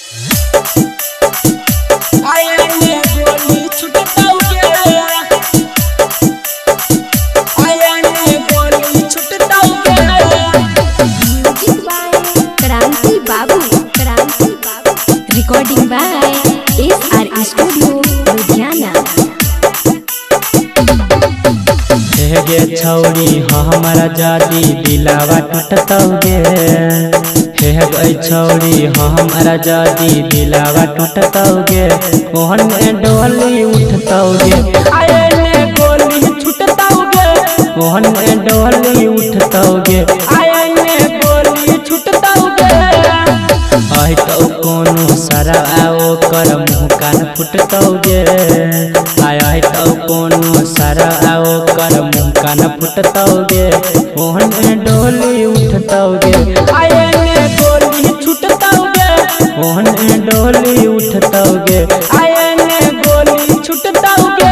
Recording by SR studio Ludhiana. गे छौरी हमारा जादी दिलावा टूटतौगे, हे गई छौरी हमारा जादी दिलावा टूटतौगे, ओहन में डोली उठतौगे, आए ने गोली छूटतौगे, ओहन में डोली उठतौगे, आए ने गोली छूटतौगे। आई तो कोनो सारा आओ कर मुँह कान फुटतौगे, आई तो कोनो सारा आओ कर मुँह कान फुटतौगे, ओहन में डोली उठतौगे, आए ने गोली छूटतौगे, ओहन में डोली उठतौगे, आए ने गोली छूटतौगे।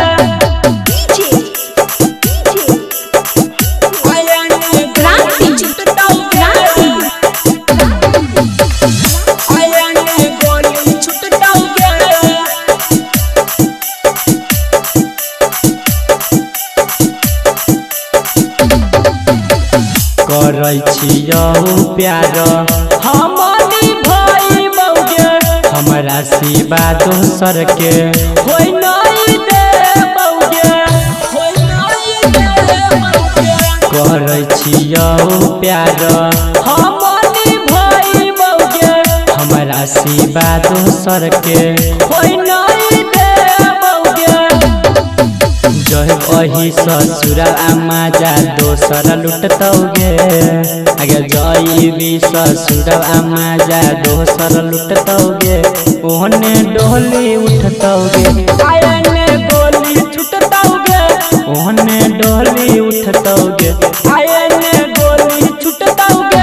करै छियौ प्यार हमारी भाई बौगे, हमरा सिवा दोसर के होय नहीं देबौगे, होय नहीं देबौगे। करै छियौ प्यार हमारी भाई बौगे, हमरा सिवा दोसर के होय नहीं देबौगे। जय वही ससुरा मजा दोसर लुटतौगे, अगर जईबी ससुरा मजा दोसर लुटतौगे, ओहने डोली उठतौगे, आए ने गोली छूटतौगे, ओहने डोली उठतौगे, आए ने गोली छूटतौगे।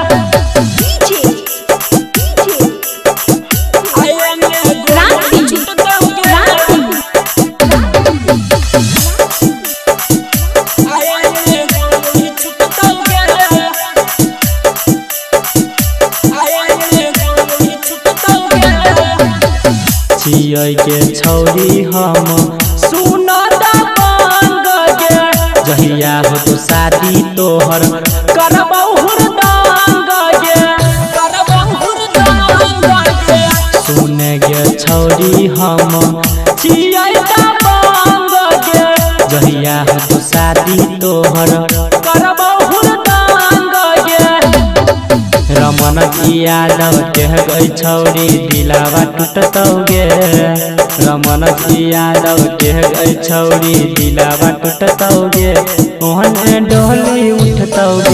के छौरी हम सुनत बन गे, जहिया हो तो शादी तोहर करबौ हुरदांग गे, करबौ हुरदांग गे। सुन गे छौरी हम छियैत बन गे, जहिया हो तो शादी तोहर करबौ हुरदांग गे। रमन यादव के गई छौरी दिलावा टूटतौगे, रमन यादव के गई छौरी दिलावा टूटतौगे, ओहन डोली उठतौगे।